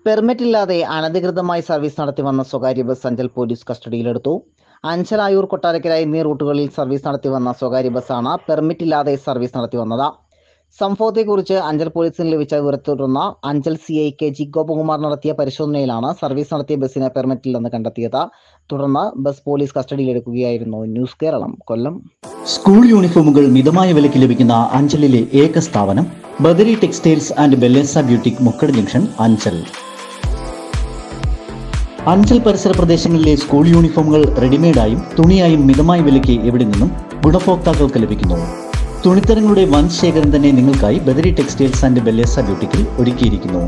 പെർമിറ്റില്ലാതെ അനധികൃതമായി സർവീസ് നടത്തി വന്ന സ്വകാര്യ ബസ് അഞ്ചൽ പോലീസ് കസ്റ്റഡിയിലെടുത്തു. അഞ്ചൽ, ആയൂർ, കൊട്ടാരക്കര എന്നീ റൂട്ടുകളിൽ സർവീസ് നടത്തി വന്ന സ്വകാര്യ ബസ്സാണ് പെർമിറ്റില്ലാതെ സർവീസ് നടത്തി വന്നത്. സംഭവത്തെക്കുറിച്ച് അഞ്ചൽ പോലീസിന് ലഭിച്ച വിവരത്തെ തുടർന്ന് അഞ്ചൽ CI KG ഗോപകുമാർ നടത്തിയ പരിശോധനയിലാണ് സർവീസ് നടത്തിയ ബസ്സിന് പെർമിറ്റില്ലെന്ന് കണ്ടെത്തിയത്. തുടർന്ന് ബസ് പോലീസ് കസ്റ്റഡിയിലെടുക്കുകയായിരുന്നു. ന്യൂസ് കേരളം, കൊല്ലം. സ്കൂൾ യൂണിഫോമുകൾ മിതമായ വിലയ്ക്ക് ലഭിക്കുന്ന അഞ്ചലിലെ ഏക സ്ഥാപനം ബദരി ടെക്സ്റ്റൈൽസ് ആൻഡ് ബെല്ലേസ ബ്യൂട്ടിക്, മുക്കട് ജംഗ്ഷൻ, അഞ്ചൽ. അഞ്ചൽ പരിസര പ്രദേശങ്ങളിലെ സ്കൂൾ യൂണിഫോമുകൾ റെഡിമെയ്ഡായും തുണിയായും മിതമായ വിലയ്ക്ക് എവിടെ നിന്നും ഗുണഭോക്താക്കൾക്ക് ലഭിക്കുന്നു. തുണിത്തരങ്ങളുടെ വൻ ശേഖരം തന്നെ നിങ്ങൾക്കായി ബദരി ടെക്സ്റ്റൈൽസ് ആൻഡ് ബെല്ലേസ ബ്യൂട്ടിക്കിൽ ഒരുക്കിയിരിക്കുന്നു.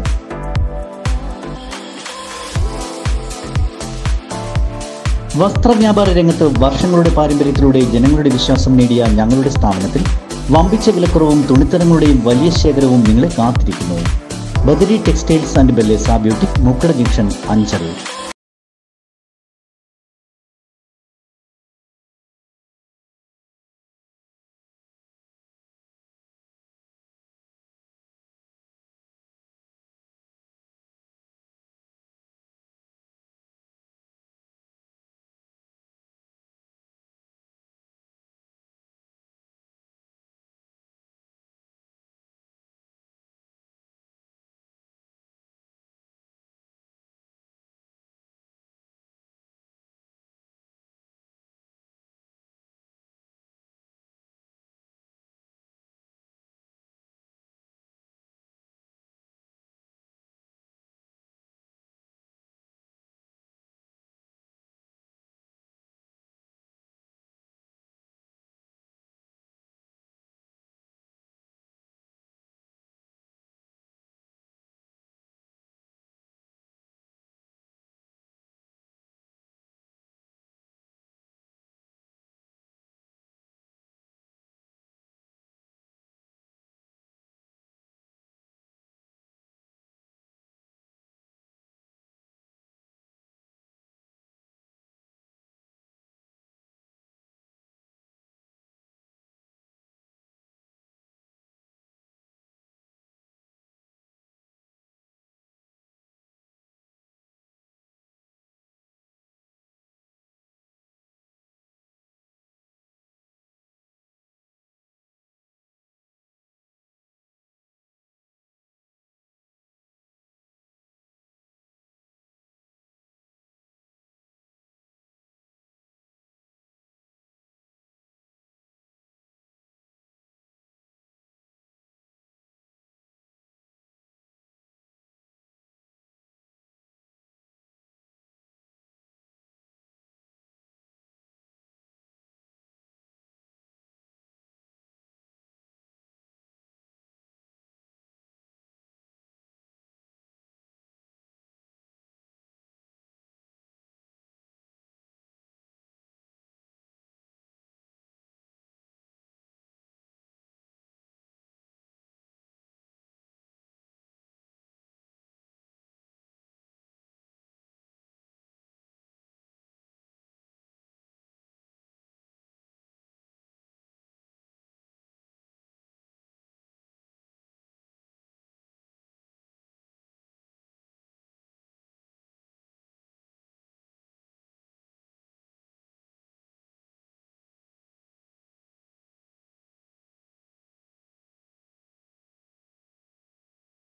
വസ്ത്രവ്യാപാര രംഗത്ത് വർഷങ്ങളുടെ പാരമ്പര്യത്തിലൂടെ ജനങ്ങളുടെ വിശ്വാസം നേടിയ ഞങ്ങളുടെ സ്ഥാപനത്തിൽ വമ്പിച്ച വിലക്കുറവും തുണിത്തരങ്ങളുടെയും വലിയ ശേഖരവും നിങ്ങളെ കാത്തിരിക്കുന്നു. ബദരി ടെക്സ്റ്റൈൽസ് ആൻഡ് ബെല്ലേസ ബ്യൂട്ടിക്, മുക്കട ജംഗ്ഷൻ, അഞ്ചൽ.